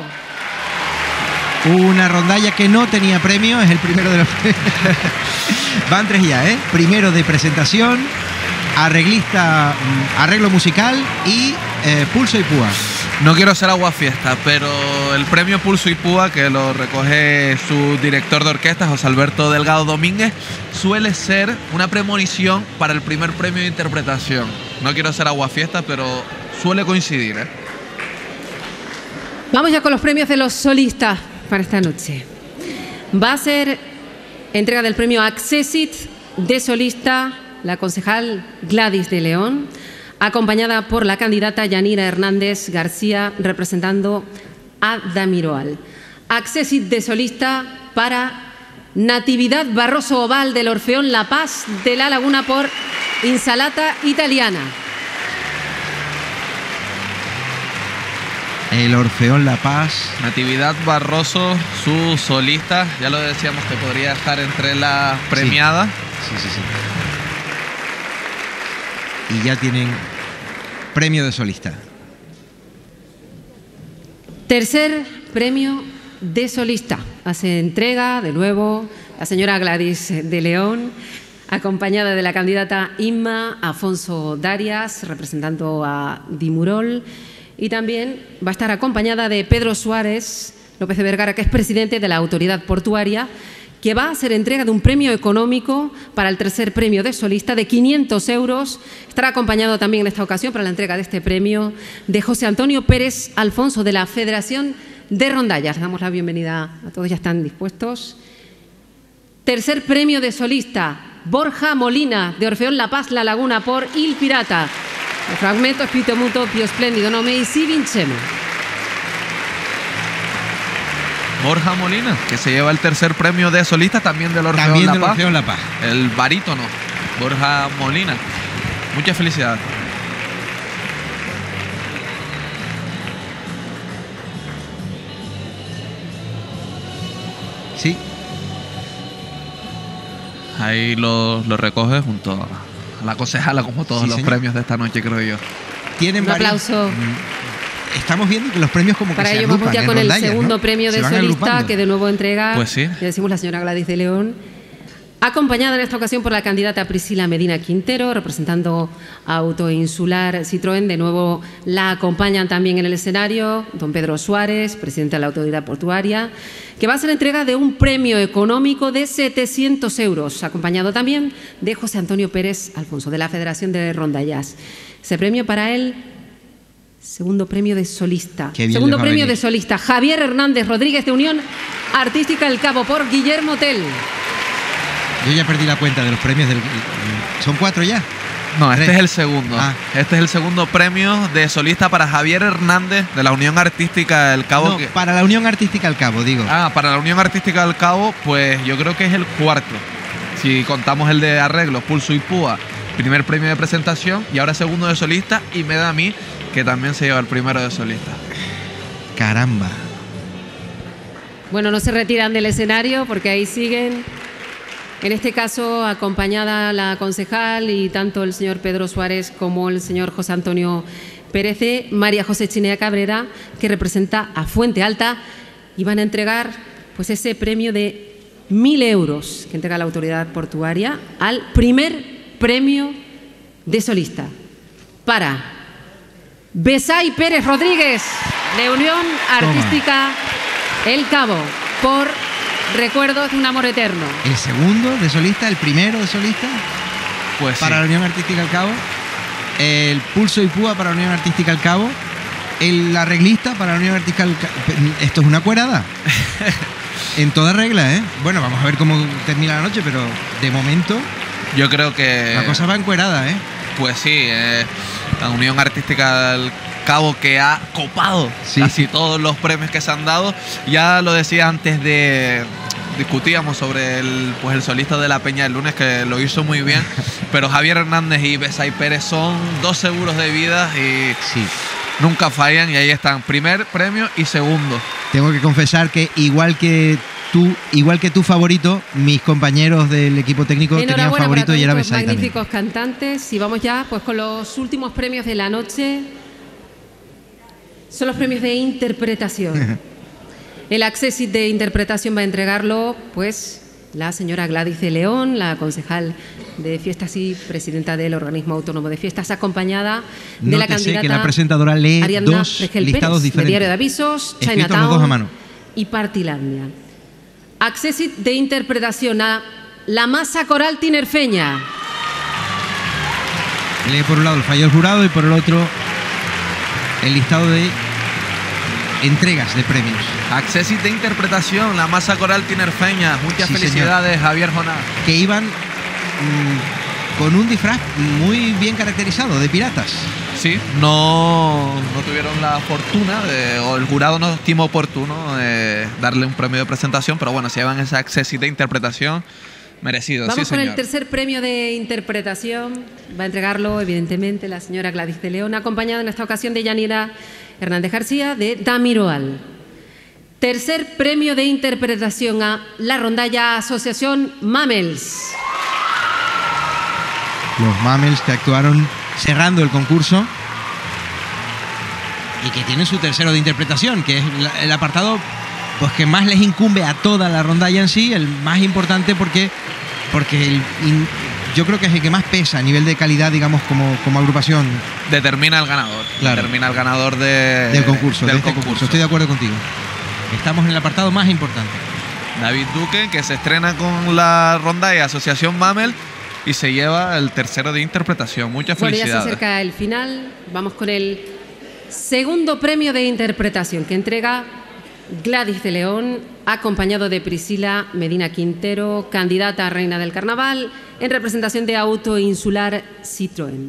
Una rondalla que no tenía premio, es el primero de los Van tres ya, ¿eh? Primero de presentación, arreglista, arreglo musical y Pulso y Púa. No quiero ser aguafiesta, pero el premio Pulso y Púa, que lo recoge su director de orquesta, José Alberto Delgado Domínguez, suele ser una premonición para el primer premio de interpretación. No quiero ser aguafiesta, pero suele coincidir, ¿eh? Vamos ya con los premios de los solistas para esta noche. Va a ser entrega del premio Accessit de solista la concejal Gladys de León, acompañada por la candidata Yanira Hernández García, representando a Damiroal. Accessit de solista para Natividad Barroso Oval del Orfeón La Paz de La Laguna por Insalata Italiana. El Orfeón La Paz. Natividad Barroso, su solista, ya lo decíamos que podría estar entre las premiadas. Sí, sí, sí. Y ya tienen premio de solista. Tercer premio de solista. Hace entrega de nuevo la señora Gladys de León, acompañada de la candidata Inma Afonso Darias, representando a Dimurol, y también va a estar acompañada de Pedro Suárez López de Vergara, que es presidente de la Autoridad Portuaria, que va a hacer entrega de un premio económico para el tercer premio de solista de 500 euros. Estará acompañado también en esta ocasión para la entrega de este premio de José Antonio Pérez Alfonso, de la Federación de Rondallas. Damos la bienvenida a todos, ya están dispuestos. Tercer premio de solista, Borja Molina, de Orfeón La Paz, La Laguna, por Il Pirata. El fragmento Spirito Muto, Pio Splendido, Nome y Si Vincemo. Borja Molina, que se lleva el tercer premio de solista también del Orfeón También La del Paz. Orfeón La Paz. El barítono, Borja Molina. Muchas felicidades. Sí. Ahí lo recoge junto a la concejala, como todos Sí, los señor. premios de esta noche, creo yo. Tienen Un varios- aplauso Estamos viendo que los premios como para que se ello. Vamos agrupan ya en con el rondallas, segundo ¿no? premio Se de van solista, agrupando. que de nuevo entrega, Pues sí. ya decimos, la señora Gladys de León, acompañada en esta ocasión por la candidata Priscila Medina Quintero, representando a Autoinsular Citroën. De nuevo la acompañan también en el escenario don Pedro Suárez, presidente de la Autoridad Portuaria, que va a hacer entrega de un premio económico de 700 euros, acompañado también de José Antonio Pérez Alfonso, de la Federación de Rondallas. Ese premio para él. Segundo premio de solista. Qué bien Segundo les va a premio venir. de solista, Javier Hernández Rodríguez, de Unión Artística El Cabo, por Guillermo Tell. Yo ya perdí la cuenta de los premios del... ¿Son 4 ya? No, este Tres. es el segundo. Ah. Este es el segundo premio de solista para Javier Hernández, de la Unión Artística del Cabo. No, que- para la Unión Artística El Cabo, digo. para la Unión Artística del Cabo, pues yo creo que es el cuarto. Si contamos el de arreglos, Pulso y Púa, primer premio de presentación y ahora segundo de solista, y me da a mí que también se lleva el primero de solista. Caramba. Bueno, no se retiran del escenario porque ahí siguen. En este caso, acompañada la concejal y tanto el señor Pedro Suárez como el señor José Antonio Pérez de María José Chinea Cabrera, que representa a Fuente Alta, y van a entregar pues ese premio de 1.000 euros que entrega la Autoridad Portuaria al primer premio de solista para Besay Pérez Rodríguez, de Unión Artística El Cabo, por Recuerdos de un Amor Eterno. El segundo de solista, el primero de solista Pues para la sí. Unión Artística El Cabo. El Pulso y Púa para la Unión Artística El Cabo. El arreglista para la Unión Artística El Cabo. ¿Esto es una cuerada? En toda regla, ¿eh? Bueno, vamos a ver cómo termina la noche, pero de momento Yo creo que... la cosa va encuerada, ¿eh? Pues sí, la Unión Artística del Cabo, que ha copado Sí. casi todos los premios que se han dado. Ya lo decía antes de... Discutíamos sobre el solista de la Peña del Lunes, que lo hizo muy bien, pero Javier Hernández y Besay Pérez son 2 seguros de vida y Sí. nunca fallan, y ahí están, primer premio y segundo. Tengo que confesar que igual que tu favorito, mis compañeros del equipo técnico tenían Enhorabuena favorito para y era todos estos Besay también. magníficos cantantes. Y vamos ya pues con los últimos premios de la noche. Son los premios de interpretación. El Accessit de interpretación va a entregarlo pues la señora Gladys de León, la concejal de fiestas y presidenta del organismo autónomo de fiestas, acompañada de la Nótese candidata que la presentadora lee Ariadna 2 Regel listados Pérez, de diferentes. Diario de Avisos, Escritos los dos a Chinatown mano. y Partilandia. Accessit de interpretación a la masa coral tinerfeña. Lee por un lado el fallo del jurado y por el otro el listado de entregas de premios. Accessit de interpretación, la masa coral tinerfeña. Muchas Sí, felicidades, Javier Jonás. Que iban con un disfraz muy bien caracterizado, de piratas. Sí, no tuvieron la fortuna o el jurado no estimó oportuno darle un premio de presentación, pero bueno, se llevan ese Accessit de interpretación merecido. Vamos sí, con el señor. tercer premio de interpretación. Va a entregarlo, evidentemente, la señora Gladys de León, acompañada en esta ocasión de Yanira Hernández García, de Damiroal. Tercer premio de interpretación a la rondalla Asociación Mamels. Los Mamels que actuaron cerrando el concurso y que tienen su tercero de interpretación, que es el apartado pues que más les incumbe a toda la rondalla en sí, el más importante porque yo creo que es el que más pesa a nivel de calidad, digamos, como agrupación Determina el ganador. Claro. Determina el ganador del concurso, del de este concurso. Estoy de acuerdo contigo. Estamos en el apartado más importante. David Duque, que se estrena con la rondalla Asociación Mamel y se lleva el tercero de interpretación. Muchas Bueno, ya se felicidades. acerca el final. Vamos con el segundo premio de interpretación que entrega Gladys de León, acompañado de Priscila Medina Quintero, candidata a Reina del Carnaval, en representación de Auto Insular Citroën.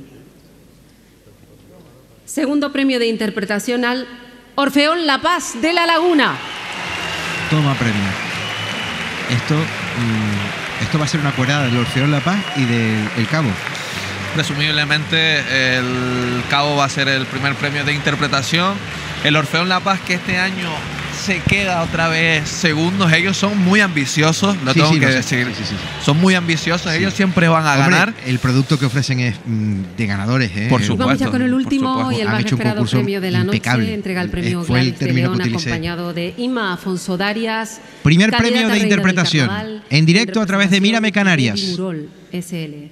Segundo premio de interpretación al Orfeón La Paz de La Laguna. Toma premio. Esto va a ser una cuerada del Orfeón La Paz y del El Cabo. Presumiblemente el Cabo va a ser el primer premio de interpretación. El Orfeón La Paz, que este año se queda otra vez segundos. Ellos son muy ambiciosos, lo Sí, tengo sí, que lo sé. decir. Sí. Son muy ambiciosos, Sí. ellos siempre van a Hombre, ganar. el producto que ofrecen es de ganadores, ¿eh? Por Y supuesto. vamos ya con el por último supuesto. y el Han más hecho un esperado concurso premio de la impecable. noche. Entrega el premio Fue el Gladys de término León, que utilicé. acompañado de Inma Afonso Darias. Primer candidata premio de a Reina del interpretación, Carnaval, en directo a través de Mírame Canarias. de Dimurol, SL.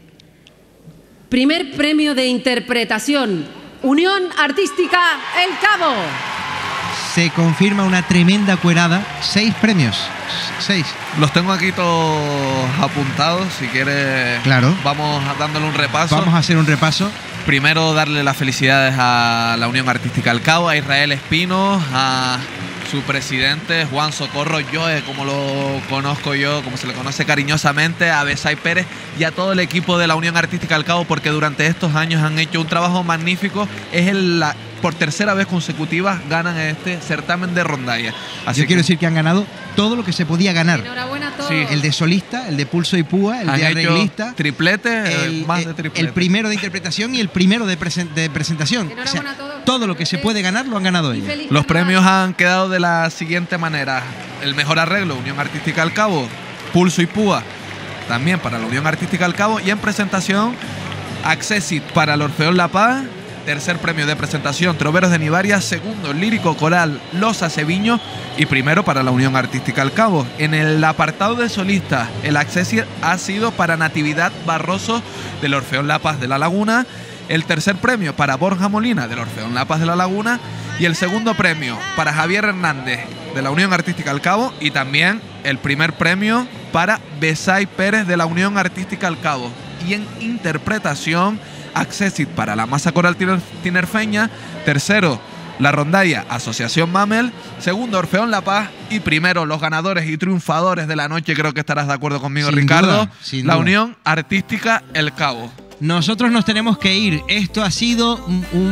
Primer premio de interpretación, Unión Artística El Cabo. Se confirma una tremenda cuerada. 6 premios. 6. Los tengo aquí todos apuntados, si quieres. Claro. Vamos dándole un repaso. Vamos a hacer un repaso. Primero darle las felicidades a la Unión Artística El Cabo, a Israel Espino, a su presidente Juan Socorro Joe, como lo conozco yo, como se le conoce cariñosamente, a Besay Pérez y a todo el equipo de la Unión Artística El Cabo, porque durante estos años han hecho un trabajo magnífico. Es por tercera vez consecutiva ganan este certamen de rondalla. Así Yo quiero decir que han ganado todo lo que se podía ganar. Enhorabuena a todos. Sí, El de solista, el de pulso y púa, el han de hecho arreglista, triplete, más de triplete. el primero de interpretación y el primero de presentación. O sea, Enhorabuena a todos. todo lo que se puede ganar lo han ganado Y ellos. feliz Los carnaval. premios han quedado de la siguiente manera. El mejor arreglo, Unión Artística El Cabo, pulso y púa, también para la Unión Artística El Cabo. Y en presentación, Accessit para el Orfeón La Paz. Tercer premio de presentación, Troveros de Nivaria. Segundo, Lírico Coral Los Aceviños. Y primero para la Unión Artística El Cabo. En el apartado de solistas, el Accessit ha sido para Natividad Barroso del Orfeón La Paz de La Laguna. El tercer premio para Borja Molina del Orfeón La Paz de La Laguna. Y el segundo premio para Javier Hernández de la Unión Artística El Cabo. Y también el primer premio para Besay Pérez de la Unión Artística El Cabo. Y en interpretación, Accessit para la masa coral tinerfeña. Tercero, La rondalla, Asociación Mamel. Segundo, Orfeón La Paz. Y primero, los ganadores y triunfadores de la noche, creo que estarás de acuerdo conmigo, Sin Ricardo. duda, sin la duda. Unión Artística El Cabo. Nosotros nos tenemos que ir. Esto ha sido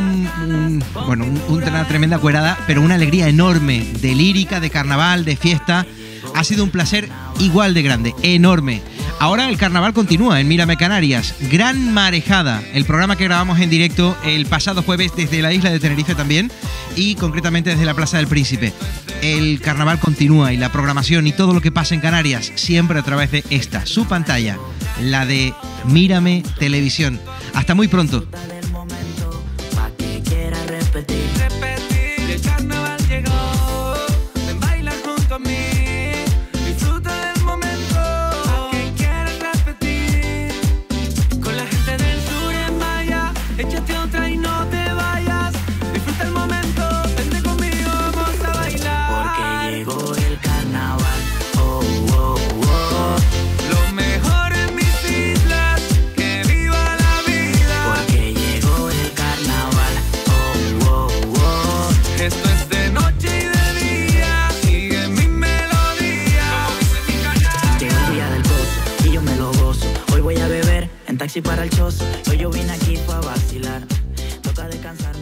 una tremenda cuerada, pero una alegría enorme de lírica, de carnaval, de fiesta. Ha sido un placer igual de grande, enorme. Ahora el carnaval continúa en Mírame Canarias. Gran Marejada, el programa que grabamos en directo el pasado jueves desde la isla de Tenerife también y concretamente desde la Plaza del Príncipe. El carnaval continúa y la programación y todo lo que pasa en Canarias siempre a través de esta, su pantalla, la de Mírame Televisión. Hasta muy pronto. Del momento, pa' que quiera repetir. El carnaval llegó, ven baila junto a mí, disfruta del momento, pa' que quieras repetir. Con la gente del sur en Maya, échate otra y no te vayas. Disfruta el momento, vente conmigo, vamos a bailar. Porque llegó el carnaval. Oh, oh, oh. Lo mejor en mis islas, que viva la vida. Porque llegó el carnaval. Oh, oh, oh. Esto es de noche y de día, sigue mi melodía. Llegó el día del gozo y yo me lo gozo. Hoy voy a beber en taxi para el chozo. Hoy yo vine aquí pa' vacilar. Toca descansar.